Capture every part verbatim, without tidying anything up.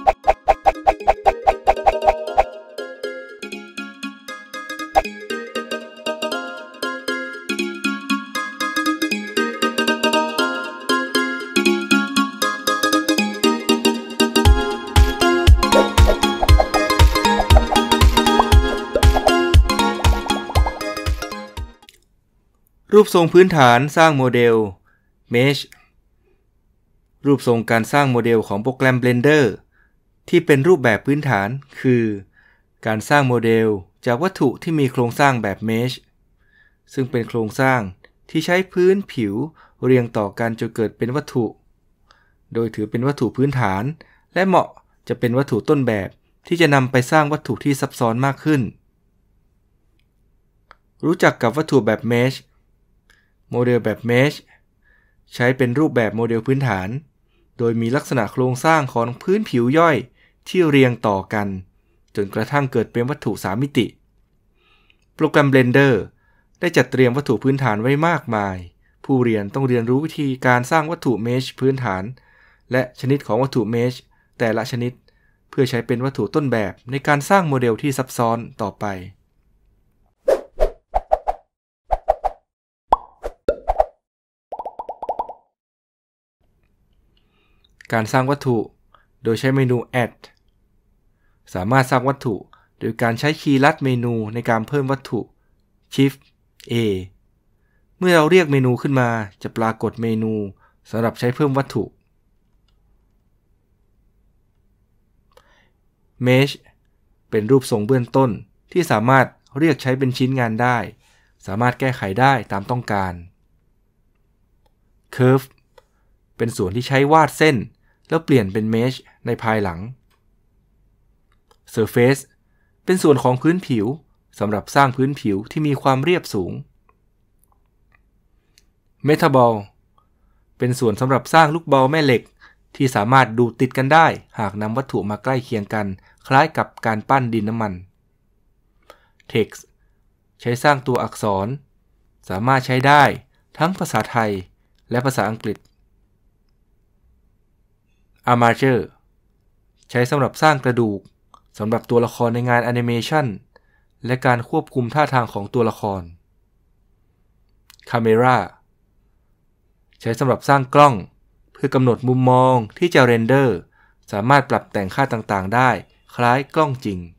รูปทรงพื้นฐานสร้างโมเดล Mesh รูปทรงการสร้างโมเดลของโปรแกรม Blender ที่เป็นรูปแบบพื้นฐานคือการสร้างโมเดลจากวัตถุที่มีโครงสร้างแบบ Mesh ซึ่งเป็นโครงสร้างที่ใช้พื้นผิวเรียงต่อกันจนเกิดเป็นวัตถุ โดยถือเป็นวัตถุพื้นฐานและเหมาะจะเป็นวัตถุต้นแบบที่จะนำไปสร้างวัตถุที่ซับซ้อนมากขึ้นรู้จักกับวัตถุแบบ Meshโมเดลแบบ Mesh ใช้เป็นรูปแบบโมเดลพื้นฐานโดยมีลักษณะโครงสร้างของพื้นผิวย่อยที่เรียงต่อกันจนกระทั่งเกิดเป็นวัตถุสามมิติโปรแกรม Blender ได้จัดเตรียมวัตถุพื้นฐานไว้มากมายผู้เรียนต้องเรียนรู้วิธีการสร้างวัตถุ Mesh พื้นฐานและชนิดของวัตถุ Mesh แต่ละชนิดเพื่อใช้เป็นวัตถุต้นแบบในการสร้างโมเดลที่ซับซ้อนต่อไปการสร้างวัตถุโดยใช้เมนู Add สามารถสร้างวัตถุโดยการใช้คีย์ลัดเมนูในการเพิ่มวัตถุ Shift A เมื่อเราเรียกเมนูขึ้นมาจะปรากฏเมนูสำหรับใช้เพิ่มวัตถุ Mesh เป็นรูปทรงเบื้องต้นที่สามารถเรียกใช้เป็นชิ้นงานได้สามารถแก้ไขได้ตามต้องการ Curve เป็นส่วนที่ใช้วาดเส้นแล้วเปลี่ยนเป็น Mesh ในภายหลัง Surface เป็นส่วนของพื้นผิวสำหรับสร้างพื้นผิวที่มีความเรียบสูง Metaball เป็นส่วนสำหรับสร้างลูกบอลแม่เหล็กที่สามารถดูดติดกันได้หากนำวัตถุมาใกล้เคียงกันคล้ายกับการปั้นดินน้ำมัน Text ใช้สร้างตัวอักษรสามารถใช้ได้ทั้งภาษาไทยและภาษาอังกฤษArmature ใช้สำหรับสร้างกระดูกสำหรับตัวละครในงานแอนิเมชันและการควบคุมท่าทางของตัวละคร Camera ใช้สำหรับสร้างกล้องเพื่อกำหนดมุมมองที่จะเรนเดอร์สามารถปรับแต่งค่าต่างๆได้คล้ายกล้องจริง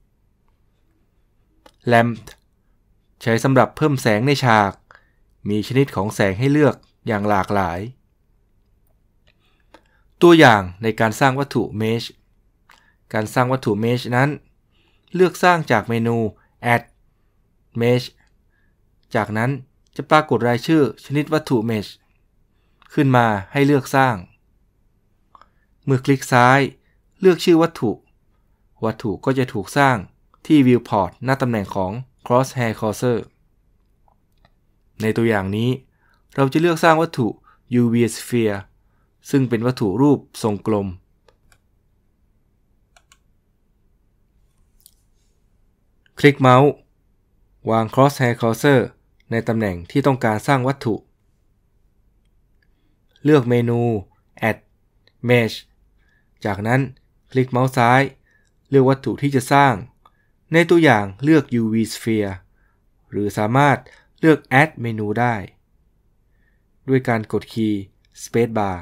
Lamp ใช้สำหรับเพิ่มแสงในฉากมีชนิดของแสงให้เลือกอย่างหลากหลายตัวอย่างในการสร้างวัตถุ Mesh การสร้างวัตถุ Mesh นั้นเลือกสร้างจากเมนู Add Mesh จากนั้นจะปรากฏรายชื่อชนิดวัตถุ Mesh ขึ้นมาให้เลือกสร้างเมื่อคลิกซ้ายเลือกชื่อวัตถุวัตถุก็จะถูกสร้างที่ Viewport หน้าตำแหน่งของ Crosshair Cursor ในตัวอย่างนี้เราจะเลือกสร้างวัตถุ ยู วี Sphereซึ่งเป็นวัตถุรูปทรงกลมคลิกเมาส์วาง Crosshair Cursor ในตำแหน่งที่ต้องการสร้างวัตถุเลือกเมนู Add Mesh จากนั้นคลิกเมาส์ซ้ายเลือกวัตถุที่จะสร้างในตัวอย่างเลือก ยู วี Sphere หรือสามารถเลือก Add เมนูได้ด้วยการกดคีย์ Space Bar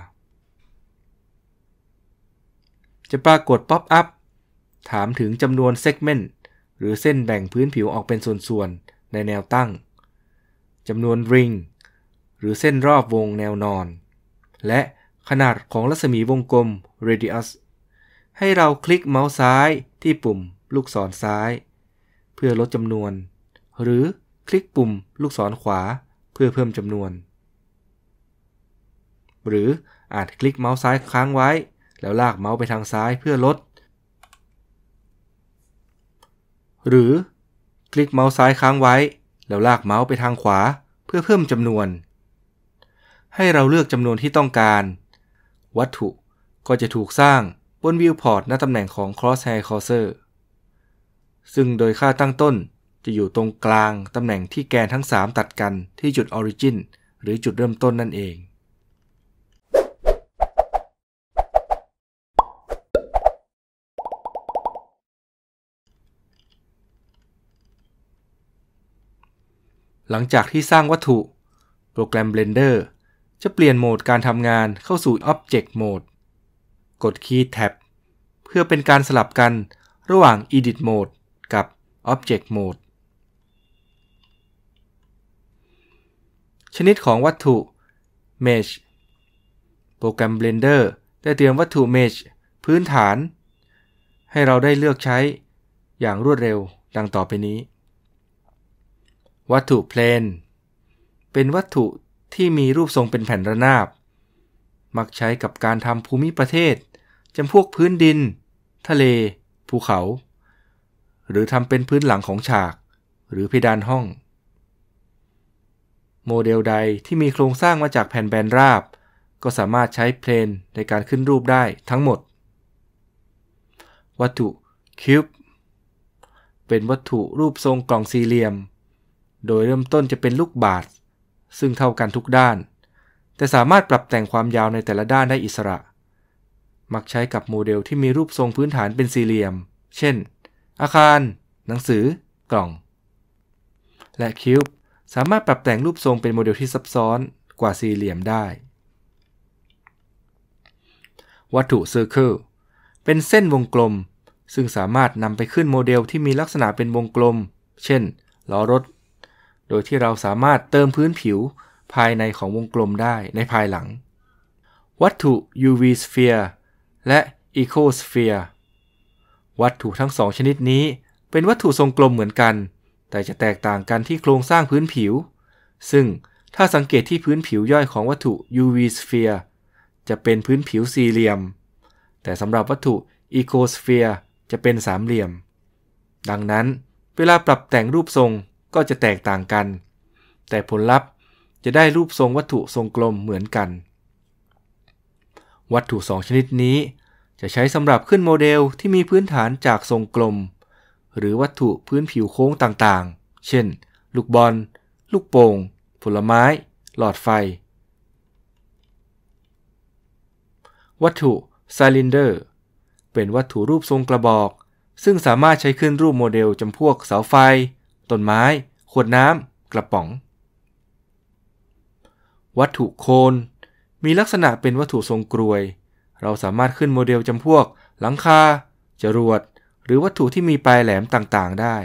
จะปรากฏป๊อปอัพถามถึงจำนวนเซกเมนต์หรือเส้นแบ่งพื้นผิวออกเป็นส่วนๆในแนวตั้งจำนวนริงหรือเส้นรอบวงแนวนอนและขนาดของรัศมีวงกลม Radius ให้เราคลิกเมาส์ซ้ายที่ปุ่มลูกศรซ้ายเพื่อลดจำนวนหรือคลิกปุ่มลูกศรขวาเพื่อเพิ่มจำนวนหรืออาจคลิกเมาส์ซ้ายค้างไว้แล้วลากเมาส์ไปทางซ้ายเพื่อลดหรือคลิกเมาส์ซ้ายค้างไว้แล้วลากเมาส์ไปทางขวาเพื่อเพิ่มจำนวนให้เราเลือกจำนวนที่ต้องการวัตถุก็จะถูกสร้างบน Viewport ณตำแหน่งของ Crosshair Cursor ซึ่งโดยค่าตั้งต้นจะอยู่ตรงกลางตำแหน่งที่แกนทั้งสามตัดกันที่จุด Origin หรือจุดเริ่มต้นนั่นเองหลังจากที่สร้างวัตถุโปรแกรม Blender จะเปลี่ยนโหมดการทำงานเข้าสู่ Object Mode กดคีย์ Tab เพื่อเป็นการสลับกันระหว่าง Edit Mode กับ Object Mode ชนิดของวัตถุ Mesh โปรแกรม Blender ได้เตรียมวัตถุ Mesh พื้นฐานให้เราได้เลือกใช้อย่างรวดเร็วดังต่อไปนี้วัตถุ Plane เป็นวัตถุที่มีรูปทรงเป็นแผ่นระนาบมักใช้กับการทำภูมิประเทศจำพวกพื้นดินทะเลภูเขาหรือทำเป็นพื้นหลังของฉากหรือเพดานห้องโมเดลใดที่มีโครงสร้างมาจากแผ่นแบนราบก็สามารถใช้เพลนในการขึ้นรูปได้ทั้งหมดวัตถุ Cube เป็นวัตถุรูปทรงกล่องสี่เหลี่ยมโดยเริ่มต้นจะเป็นลูกบาศก์ซึ่งเท่ากันทุกด้านแต่สามารถปรับแต่งความยาวในแต่ละด้านได้อิสระมักใช้กับโมเดลที่มีรูปทรงพื้นฐานเป็นสี่เหลี่ยมเช่นอาคารหนังสือกล่องและคิวบ์สามารถปรับแต่งรูปทรงเป็นโมเดลที่ซับซ้อนกว่าสี่เหลี่ยมได้วัตถุ Circle เป็นเส้นวงกลมซึ่งสามารถนำไปขึ้นโมเดลที่มีลักษณะเป็นวงกลมเช่นล้อรถโดยที่เราสามารถเติมพื้นผิวภายในของวงกลมได้ในภายหลังวัตถุ ยู วี Sphere และ Ecosphere วัตถุทั้งสองชนิดนี้เป็นวัตถุทรงกลมเหมือนกันแต่จะแตกต่างกันที่โครงสร้างพื้นผิวซึ่งถ้าสังเกตที่พื้นผิวย่อยของวัตถุ ยู วี Sphere จะเป็นพื้นผิวสี่เหลี่ยมแต่สำหรับวัตถุ Ecosphere จะเป็นสามเหลี่ยมดังนั้นเวลาปรับแต่งรูปทรงก็จะแตกต่างกันแต่ผลลัพธ์จะได้รูปทรงวัตถุทรงกลมเหมือนกันวัตถุสองชนิดนี้จะใช้สำหรับขึ้นโมเดลที่มีพื้นฐานจากทรงกลมหรือวัตถุพื้นผิวโค้งต่างๆเช่นลูกบอลลูกโป่งผลไม้หลอดไฟวัตถุ Cylinder เป็นวัตถุรูปทรงกระบอกซึ่งสามารถใช้ขึ้นรูปโมเดลจำพวกเสาไฟต้นไม้ขวดน้ำกระป๋องวัตถุโคนมีลักษณะเป็นวัตถุทรงกรวยเราสามารถขึ้นโมเดลจำพวกหลังคาจรวดหรือวัตถุที่มีปลายแหลมต่างๆได้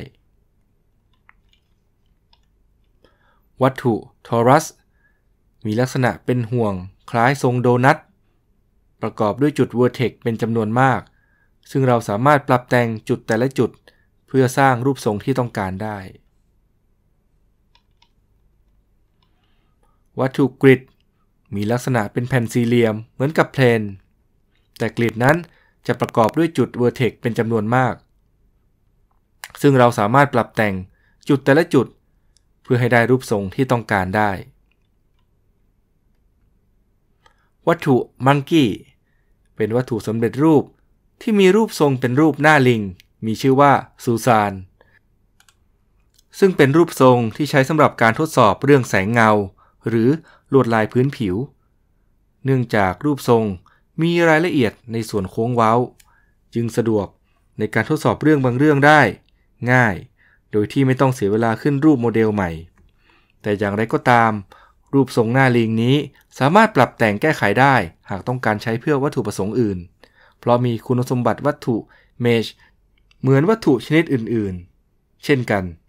วัตถุทอรัสมีลักษณะเป็นห่วงคล้ายทรงโดนัทประกอบด้วยจุดเวอร์เทกซ์เป็นจำนวนมากซึ่งเราสามารถปรับแต่งจุดแต่ละจุดเพื่อสร้างรูปทรงที่ต้องการได้วัตถุกริดมีลักษณะเป็นแผ่นสี่เหลี่ยมเหมือนกับเพลนแต่กริดนั้นจะประกอบด้วยจุดเวอร์เทกซ์เป็นจำนวนมากซึ่งเราสามารถปรับแต่งจุดแต่ละจุดเพื่อให้ได้รูปทรงที่ต้องการได้วัตถุมังกี้เป็นวัตถุสำเร็จรูปที่มีรูปทรงเป็นรูปหน้าลิงมีชื่อว่าซูซานซึ่งเป็นรูปทรงที่ใช้สำหรับการทดสอบเรื่องแสงเงาหรือลวดลายพื้นผิวเนื่องจากรูปทรงมีรายละเอียดในส่วนโค้งเว้าจึงสะดวกในการทดสอบเรื่องบางเรื่องได้ง่ายโดยที่ไม่ต้องเสียเวลาขึ้นรูปโมเดลใหม่แต่อย่างไรก็ตามรูปทรงหน้าลิงนี้สามารถปรับแต่งแก้ไขได้หากต้องการใช้เพื่อวัตถุประสงค์อื่นเพราะมีคุณสมบัติวัตถุ Mesh เหมือนวัตถุชนิดอื่นๆเช่นกัน